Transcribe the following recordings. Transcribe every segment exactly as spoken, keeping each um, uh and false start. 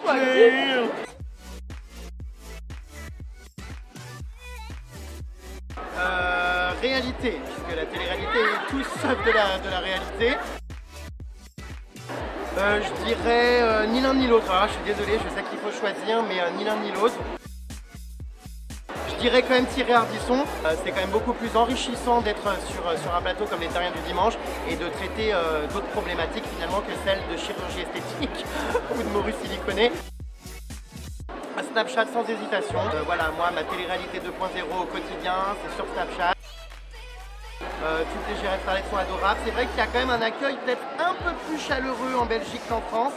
Euh, réalité, puisque la télé-réalité est tout sauf de la, de la réalité. Euh, je dirais euh, ni l'un ni l'autre. Ah, je suis désolé, je sais qu'il faut choisir, mais euh, ni l'un ni l'autre. Je dirais quand même Thierry Ardisson. Euh, c'est quand même beaucoup plus enrichissant d'être sur, euh, sur un plateau comme les Terriens du dimanche et de traiter euh, d'autres problématiques finalement que celles de chirurgie esthétique ou de morue siliconée. Snapchat sans hésitation. Euh, voilà, moi ma télé-réalité deux point zéro au quotidien, c'est sur Snapchat. Euh, toutes les Gérène Starlet sont adorables. C'est vrai qu'il y a quand même un accueil peut-être un peu plus chaleureux en Belgique qu'en France.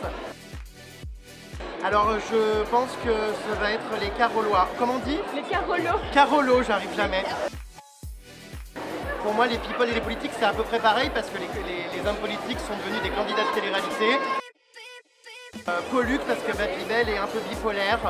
Alors je pense que ça va être les Carolois. Comment on dit? Les Carolos. Carolos, j'arrive jamais. Pour moi, les people et les politiques, c'est à peu près pareil parce que les, les, les hommes politiques sont devenus des candidats de télé-réalité. Euh, Pollux parce que Bad Libel est un peu bipolaire.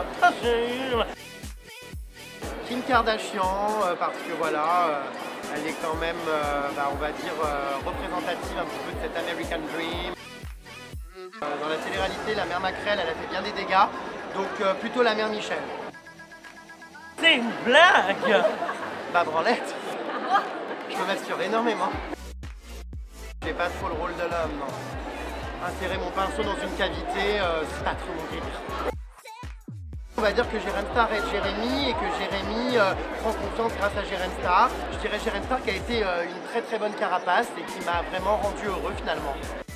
Kim Kardashian euh, parce que voilà, euh, elle est quand même, euh, bah, on va dire, euh, représentative un petit peu de cet American Dream. Euh, dans la télé-réalité, la mère Macrel, elle a fait bien des dégâts, donc euh, plutôt la mère Michel. C'est une blague. Bah branlette. Je me masturbe énormément. J'ai pas trop le rôle de l'homme, non. Insérer mon pinceau dans une cavité, euh, c'est pas trop mon délire. On va dire que Gérène Star aide Jérémy et que Jérémy euh, prend confiance grâce à Gérène Star. Je dirais Gérène Star qui a été euh, une très très bonne carapace et qui m'a vraiment rendu heureux finalement.